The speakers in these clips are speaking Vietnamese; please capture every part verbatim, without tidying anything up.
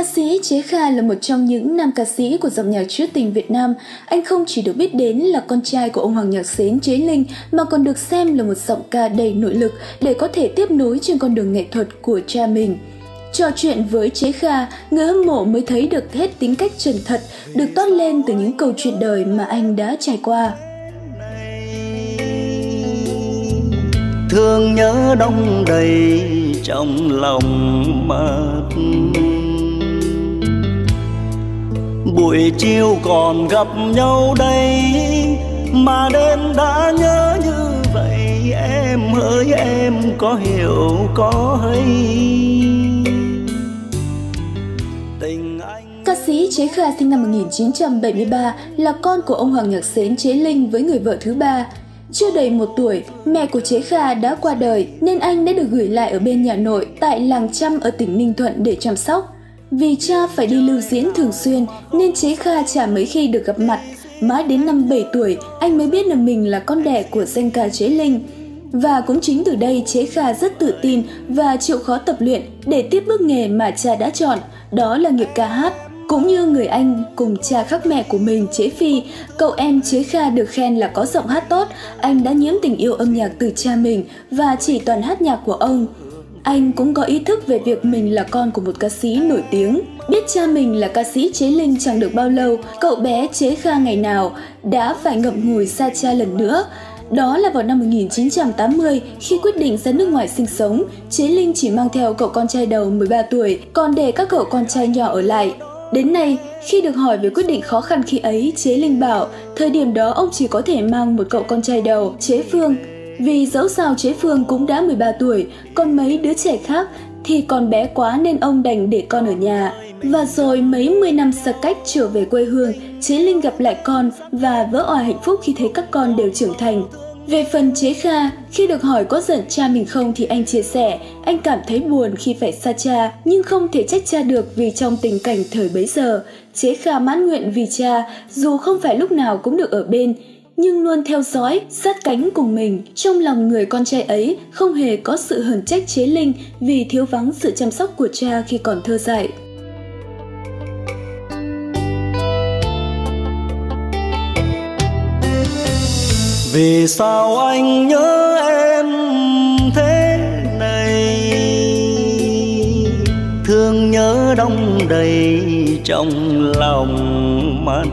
Ca sĩ Chế Kha là một trong những nam ca sĩ của dòng nhạc trữ tình Việt Nam. Anh không chỉ được biết đến là con trai của ông hoàng nhạc xến Chế Linh mà còn được xem là một giọng ca đầy nội lực để có thể tiếp nối trên con đường nghệ thuật của cha mình. Trò chuyện với Chế Kha, người hâm mộ mới thấy được hết tính cách chân thật được toát lên từ những câu chuyện đời mà anh đã trải qua. Thương nhớ đong đầy trong lòng mắt, buổi chiều còn gặp nhau đây mà đêm đã nhớ như vậy. Em hỡi em có hiểu có hay tình anh. Ca sĩ Chế Kha sinh năm một nghìn chín trăm bảy mươi ba là con của ông hoàng nhạc xến Chế Linh với người vợ thứ ba. Chưa đầy một tuổi, mẹ của Chế Kha đã qua đời nên anh đã được gửi lại ở bên nhà nội tại làng Chăm ở tỉnh Ninh Thuận để chăm sóc. Vì cha phải đi lưu diễn thường xuyên nên Chế Kha chả mấy khi được gặp mặt. Mãi đến năm bảy tuổi, anh mới biết là mình là con đẻ của danh ca Chế Linh. Và cũng chính từ đây Chế Kha rất tự tin và chịu khó tập luyện để tiếp bước nghề mà cha đã chọn, đó là nghiệp ca hát. Cũng như người anh cùng cha khác mẹ của mình Chế Phi, cậu em Chế Kha được khen là có giọng hát tốt. Anh đã nhiễm tình yêu âm nhạc từ cha mình và chỉ toàn hát nhạc của ông. Anh cũng có ý thức về việc mình là con của một ca sĩ nổi tiếng. Biết cha mình là ca sĩ Chế Linh chẳng được bao lâu, cậu bé Chế Kha ngày nào đã phải ngậm ngùi xa cha lần nữa. Đó là vào năm một nghìn chín trăm tám mươi, khi quyết định ra nước ngoài sinh sống, Chế Linh chỉ mang theo cậu con trai đầu mười ba tuổi, còn để các cậu con trai nhỏ ở lại. Đến nay, khi được hỏi về quyết định khó khăn khi ấy, Chế Linh bảo thời điểm đó ông chỉ có thể mang một cậu con trai đầu, Chế Phương. Vì dẫu sao Chế Phương cũng đã mười ba tuổi, còn mấy đứa trẻ khác thì còn bé quá nên ông đành để con ở nhà. Và rồi mấy mươi năm xa cách trở về quê hương, Chế Linh gặp lại con và vỡ òa hạnh phúc khi thấy các con đều trưởng thành. Về phần Chế Kha, khi được hỏi có giận cha mình không thì anh chia sẻ, anh cảm thấy buồn khi phải xa cha, nhưng không thể trách cha được vì trong tình cảnh thời bấy giờ, Chế Kha mãn nguyện vì cha, dù không phải lúc nào cũng được ở bên, nhưng luôn theo dõi, sát cánh cùng mình. Trong lòng người con trai ấy không hề có sự hờn trách Chế Linh vì thiếu vắng sự chăm sóc của cha khi còn thơ dại. Vì sao anh nhớ em thế này, thương nhớ đong đầy trong lòng mắt,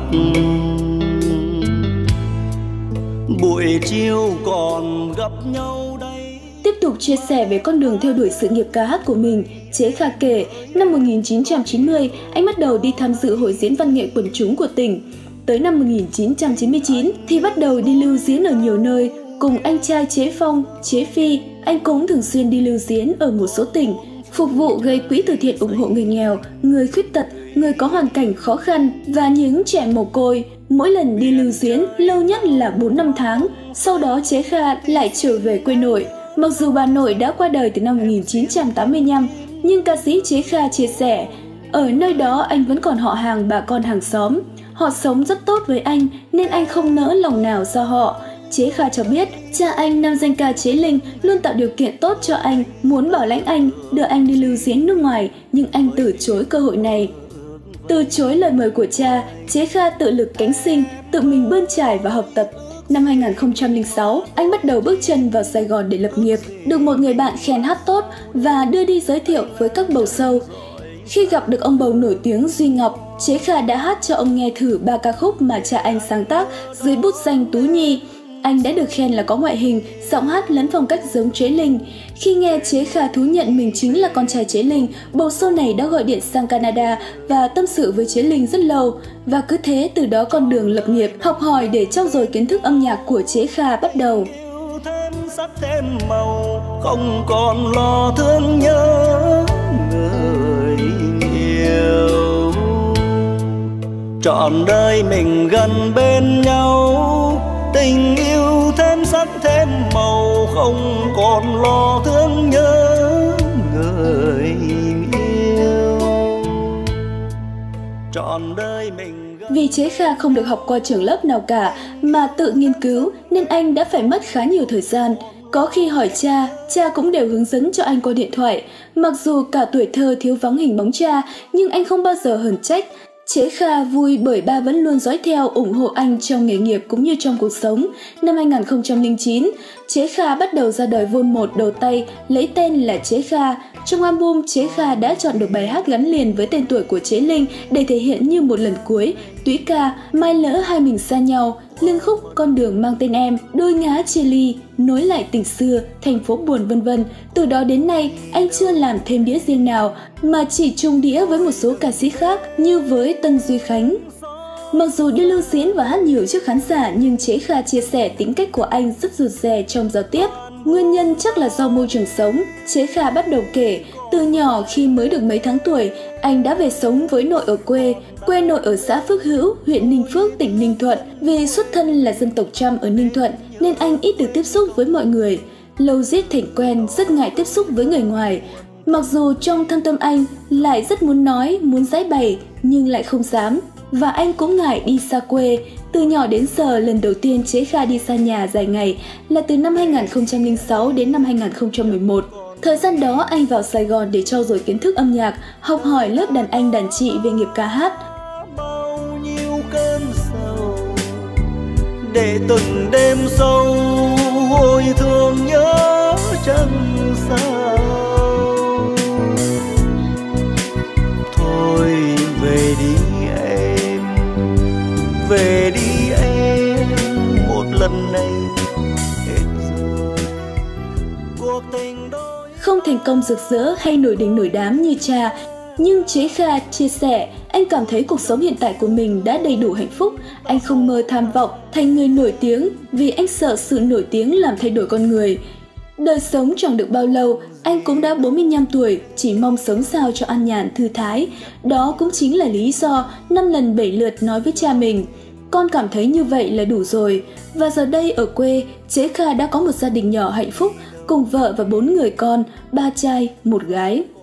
buổi chiều còn gặp nhau đây. Tiếp tục chia sẻ về con đường theo đuổi sự nghiệp ca hát của mình, Chế Kha kể, năm một nghìn chín trăm chín mươi, anh bắt đầu đi tham dự hội diễn văn nghệ quần chúng của tỉnh. Tới năm một nghìn chín trăm chín mươi chín thì bắt đầu đi lưu diễn ở nhiều nơi. Cùng anh trai Chế Phong, Chế Phi, anh cũng thường xuyên đi lưu diễn ở một số tỉnh, phục vụ gây quỹ từ thiện ủng hộ người nghèo, người khuyết tật, người có hoàn cảnh khó khăn và những trẻ mồ côi. Mỗi lần đi lưu diễn lâu nhất là bốn năm tháng, sau đó Chế Kha lại trở về quê nội. Mặc dù bà nội đã qua đời từ năm một nghìn chín trăm tám mươi lăm, nhưng ca sĩ Chế Kha chia sẻ, ở nơi đó anh vẫn còn họ hàng bà con hàng xóm. Họ sống rất tốt với anh nên anh không nỡ lòng nào xa họ. Chế Kha cho biết, cha anh nam danh ca Chế Linh luôn tạo điều kiện tốt cho anh, muốn bảo lãnh anh, đưa anh đi lưu diễn nước ngoài, nhưng anh từ chối cơ hội này. Từ chối lời mời của cha, Chế Kha tự lực cánh sinh, tự mình bươn trải và học tập. Năm hai nghìn không trăm lẻ sáu, anh bắt đầu bước chân vào Sài Gòn để lập nghiệp, được một người bạn khen hát tốt và đưa đi giới thiệu với các bầu sâu. Khi gặp được ông bầu nổi tiếng Duy Ngọc, Chế Kha đã hát cho ông nghe thử ba ca khúc mà cha anh sáng tác dưới bút danh Tú Nhi. Anh đã được khen là có ngoại hình, giọng hát lẫn phong cách giống Chế Linh. Khi nghe Chế Kha thú nhận mình chính là con trai Chế Linh, bầu sâu này đã gọi điện sang Canada và tâm sự với Chế Linh rất lâu. Và cứ thế từ đó con đường lập nghiệp, học hỏi để trau dồi kiến thức âm nhạc của Chế Kha bắt đầu. Thêm sắc thêm màu, không còn lo thương nhớ người yêu, trọn đời mình gần bên nhau, tình yêu thêm sắc thêm màu, không còn lo thương nhớ người yêu, trọn đời mình gần... Vì Chế Kha không được học qua trường lớp nào cả mà tự nghiên cứu nên anh đã phải mất khá nhiều thời gian. Có khi hỏi cha, cha cũng đều hướng dẫn cho anh qua điện thoại. Mặc dù cả tuổi thơ thiếu vắng hình bóng cha, nhưng anh không bao giờ hờn trách. Chế Kha vui bởi ba vẫn luôn dõi theo, ủng hộ anh trong nghề nghiệp cũng như trong cuộc sống. Năm hai nghìn không trăm lẻ chín, Chế Kha bắt đầu ra đời Vol một đầu tay, lấy tên là Chế Kha. Trong album, Chế Kha đã chọn được bài hát gắn liền với tên tuổi của Chế Linh để thể hiện như Một lần cuối, Túy ca, Mai lỡ hai mình xa nhau, liên khúc Con đường mang tên em, Đôi ngã chia ly, Nối lại tình xưa, Thành phố buồn vân vân. Từ đó đến nay, anh chưa làm thêm đĩa riêng nào mà chỉ chung đĩa với một số ca sĩ khác như với Tân Duy Khánh. Mặc dù đi lưu diễn và hát nhiều trước khán giả nhưng Chế Kha chia sẻ tính cách của anh rất rụt rè trong giao tiếp. Nguyên nhân chắc là do môi trường sống. Chế Kha bắt đầu kể, từ nhỏ khi mới được mấy tháng tuổi, anh đã về sống với nội ở quê. Quê nội ở xã Phước Hữu, huyện Ninh Phước, tỉnh Ninh Thuận. Vì xuất thân là dân tộc Chăm ở Ninh Thuận nên anh ít được tiếp xúc với mọi người. Lâu giết thành quen, rất ngại tiếp xúc với người ngoài. Mặc dù trong thâm tâm anh lại rất muốn nói, muốn giải bày nhưng lại không dám. Và anh cũng ngại đi xa quê. Từ nhỏ đến giờ, lần đầu tiên Chế Kha đi xa nhà dài ngày là từ năm hai nghìn không trăm lẻ sáu đến năm hai nghìn không trăm mười một. Thời gian đó anh vào Sài Gòn để trau dồi kiến thức âm nhạc, học hỏi lớp đàn anh đàn chị về nghiệp ca hát. Bao nhiêu cơn sầu để từng đêm sâu hồi thương nhớ chẳng sao. Thôi về đi em, về đi em, một lần này hết rồi. Cuộc tình đôi Không thành công rực rỡ hay nổi đình nổi đám như cha, nhưng Chế Kha chia sẻ anh cảm thấy cuộc sống hiện tại của mình đã đầy đủ hạnh phúc. Anh không mơ tham vọng thành người nổi tiếng vì anh sợ sự nổi tiếng làm thay đổi con người. Đời sống chẳng được bao lâu, anh cũng đã bốn mươi lăm tuổi, chỉ mong sống sao cho an nhàn thư thái. Đó cũng chính là lý do năm lần bảy lượt nói với cha mình, con cảm thấy như vậy là đủ rồi. Và giờ đây ở quê, Chế Kha đã có một gia đình nhỏ hạnh phúc, cùng vợ và bốn người con, ba trai, một gái.